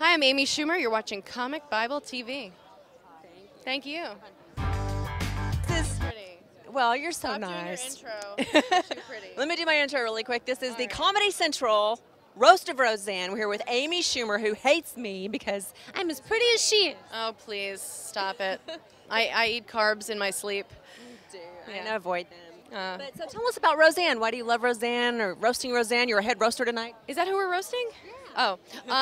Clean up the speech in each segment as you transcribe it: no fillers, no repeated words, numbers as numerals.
Hi, I'm Amy Schumer. You're watching Comic Bible TV. Thank you. This is Pretty. well, you're so Stop nice. doing your intro. You're too pretty. Let me do my intro really quick. This is the right. Comedy Central Roast of Roseanne. We're here with Amy Schumer, who hates me because I'm as pretty as she is. Oh, please stop it. I eat carbs in my sleep. I know, avoid them. Uh, But so tell us about Roseanne. Why do you love Roseanne or Roasting Roseanne? You're a head roaster tonight. Is that who we're roasting? Oh,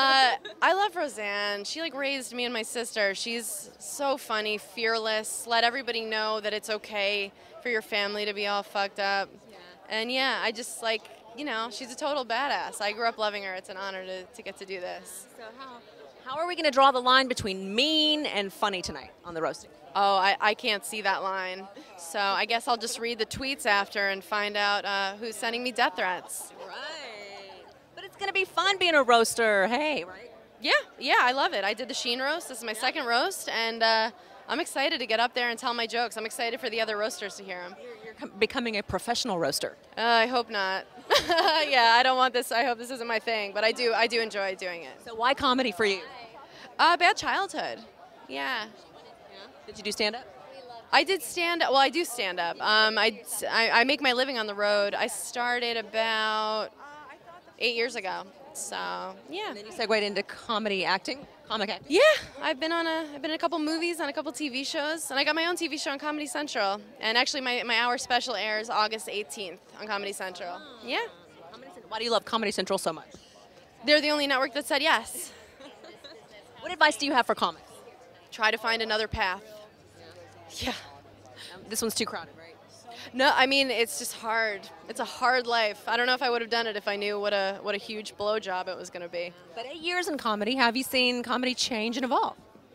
I love Roseanne. She raised me and my sister. She's so funny, fearless. Let everybody know that it's okay for your family to be all fucked up. Yeah. And yeah, I just she's a total badass. I grew up loving her. It's an honor to get to do this. So how are we going to draw the line between mean and funny tonight on the roasting? Oh, I can't see that line. So I guess I'll just read the tweets after and find out who's sending me death threats. Right. But it's going to be fun being a roaster. Hey, right? Yeah, I love it. I did the Sheen roast. This is my second roast, and I'm excited to get up there and tell my jokes. I'm excited for the other roasters to hear them. You're becoming a professional roaster. I hope not. Yeah, I don't want this. I hope this isn't my thing, but I do enjoy doing it. So why comedy for you? Bad childhood. Yeah. Did you do stand-up? I did stand up. Well, I do stand up. I make my living on the road. I started about 8 years ago. So yeah. And then you segued into comedy acting, comic acting. Yeah, I've been in a couple movies, on a couple TV shows, and I got my own TV show on Comedy Central. And actually, my hour special airs August 18th on Comedy Central. Yeah. Why do you love Comedy Central so much? They're the only network that said yes. What advice do you have for comics? Try to find another path. Yeah. This one's too crowded, right? No, I mean, it's just hard. It's a hard life. I don't know if I would have done it if I knew what a huge blowjob it was going to be. But 8 years in comedy, have you seen comedy change and evolve?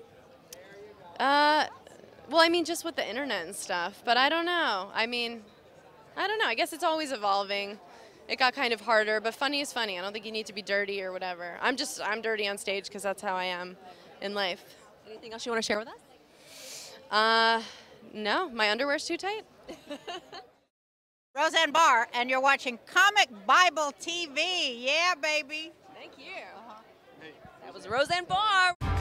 Well, I mean, just with the internet and stuff. But I don't know. I mean, I don't know. I guess it's always evolving. It got kind of harder, but funny is funny. I don't think you need to be dirty or whatever. I'm dirty on stage because that's how I am in life. Anything else you want to share with us? No, my underwear's too tight. Roseanne Barr, and you're watching Comic Bible TV. Yeah, baby. Thank you. That was Roseanne Barr.